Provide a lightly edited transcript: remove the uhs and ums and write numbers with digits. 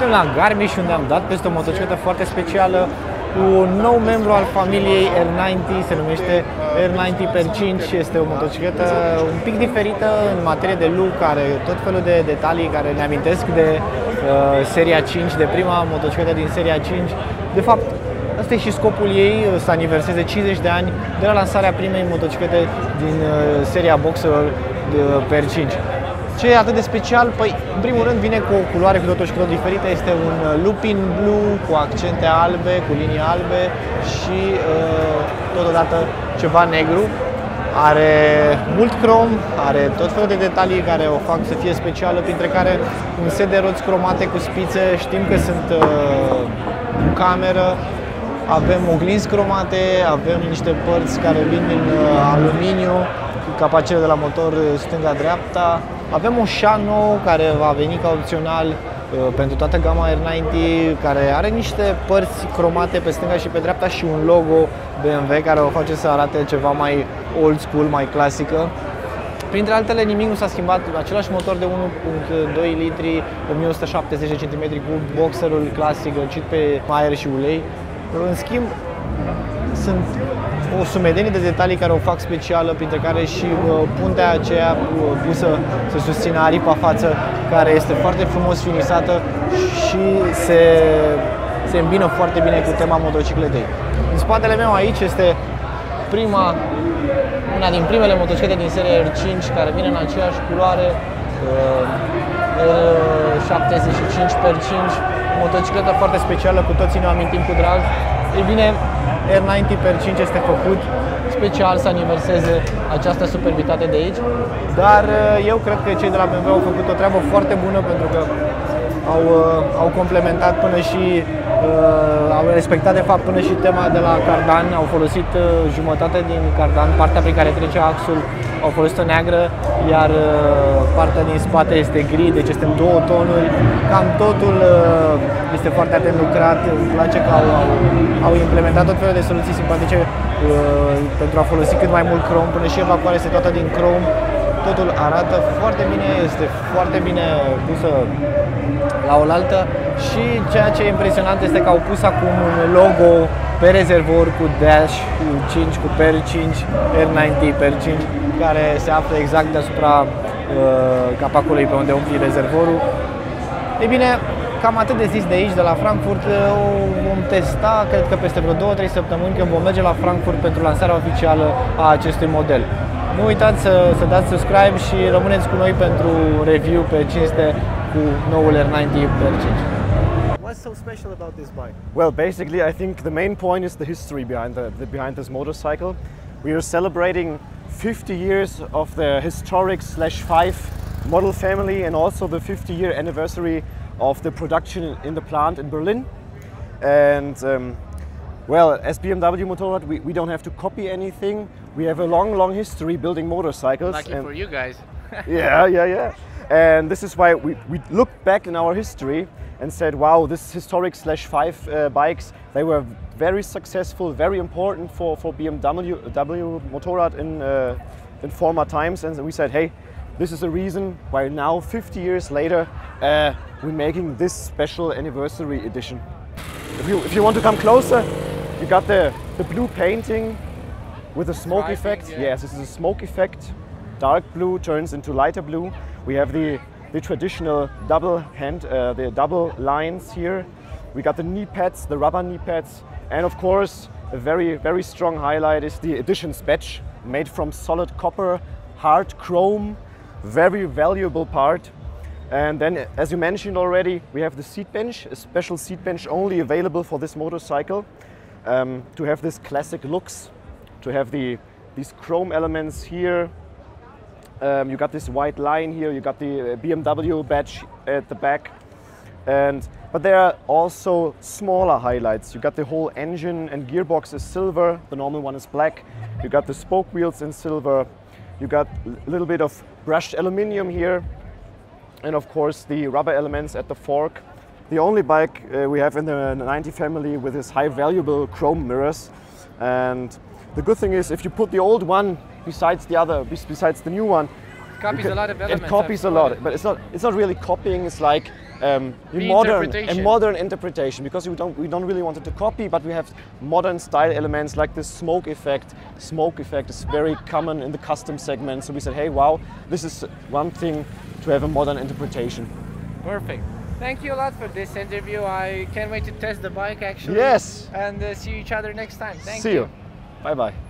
suntem la Garmisch, unde am dat peste o motocicletă foarte specială cu un nou membru al familiei R90, se numește R90 per 5. Este o motocicletă un pic diferită în materie de look, are tot felul de detalii care ne amintesc de seria 5, de prima motocicletă din seria 5. De fapt, asta e și scopul ei, să aniverseze 50 de ani de la lansarea primei motociclete din seria boxerelor per 5. Ce e atât de special? Păi, în primul rând, vine cu o culoare cu totul și cu totul diferită. Este un lupin blue cu accente albe, cu linii albe și totodată ceva negru. Are mult crom, are tot felul de detalii care o fac să fie specială, printre care un set de roți cromate cu spițe, știm că sunt în cameră. Avem oglinzi cromate, avem niște părți care vin din aluminiu, capacele de la motor stânga-dreapta. Avem un șa nou care va veni ca opțional pentru toată gama R90, care are niște părți cromate pe stânga și pe dreapta și un logo BMW care o face să arate ceva mai old school, mai clasică. Printre altele, nimic nu s-a schimbat, același motor de 1.2 litri, 1170 cm cu boxerul clasic răcit pe aer și ulei. În schimb, sunt o sumedenie de detalii care o fac specială, printre care și puntea aceea pusă să susțină aripa față, care este foarte frumos finisată și se îmbină foarte bine cu tema motocicletei. În spatele meu aici este una din primele motociclete din seria R5 care vine în aceeași culoare, R75 per 5, o motocicletă foarte specială, cu toții ne amintim cu drag. Ei bine, R90 per 5 este făcut special să aniverseze această superbitate de aici, dar eu cred că cei de la BMW au făcut o treabă foarte bună, pentru că au complementat până și au respectat de fapt până și tema de la cardan. Au folosit jumătate din cardan, partea prin care trece axul, au folosit-o neagră, iar partea din spate este gri, deci este în două tonuri. Cam totul este foarte atent lucrat. Îmi place că au implementat tot felul de soluții simpatice pentru a folosi cât mai mult crom, până și evacuarea este toată din crom. Totul arată foarte bine, este foarte bine pusă la oaltă și ceea ce e impresionant este că au pus acum un logo pe rezervor cu Dash, cu 5, cu per 5, R90 per 5, care se află exact deasupra capacului pe unde umpli rezervorul. Ei bine, cam atât de zis de aici, de la Frankfurt. O vom testa, cred că peste vreo 2-3 săptămâni, când vom merge la Frankfurt pentru lansarea oficială a acestui model. Nu uitați să dați subscribe și rămâneți cu noi pentru review pe cinste cu noul R90 per 5. What's so special about this bike? Well, basically, I think the main point is the history behind this motorcycle. We are celebrating 50 years of the historic /5 model family, and also the 50-year anniversary of the production in the plant in Berlin. And well, as BMW Motorrad, we don't have to copy anything. We have a long history building motorcycles. Lucky for you guys. Yeah. And this is why we looked back in our history and said, wow, this historic /5 bikes, they were very successful, very important for BMW Motorrad in former times. And we said, hey, this is a reason why now, 50 years later, we're making this special anniversary edition. If you want to come closer, you got the blue painting with a smoke effect. Yeah. Yes, this is a smoke effect. Dark blue turns into lighter blue. We have the traditional the double lines here. We got the knee pads, the rubber knee pads, and of course, a very strong highlight is the editions badge, made from solid copper, hard chrome, very valuable part. And then, as you mentioned already, we have the seat bench, a special seat bench only available for this motorcycle, to have this classic looks, to have these chrome elements here. You got this white line here, you got the BMW badge at the back. But there are also smaller highlights. You got the whole engine and gearbox is silver, the normal one is black. You got the spoke wheels in silver. You got a little bit of brushed aluminium here. And of course the rubber elements at the fork. The only bike we have in the 90 family with this high valuable chrome mirrors. And the good thing is, if you put the old one besides the new one, Copies a lot of elements. It copies a lot, but it's not really copying. It's like modern interpretation, because we don't really want it to copy, but we have modern style elements like this smoke effect. Smoke effect is very common in the custom segment, so we said, hey, wow, this is one thing to have a modern interpretation. Perfect. Thank you a lot for this interview. I can't wait to test the bike actually. Yes. And see each other next time. Thank you. See you. Bye bye.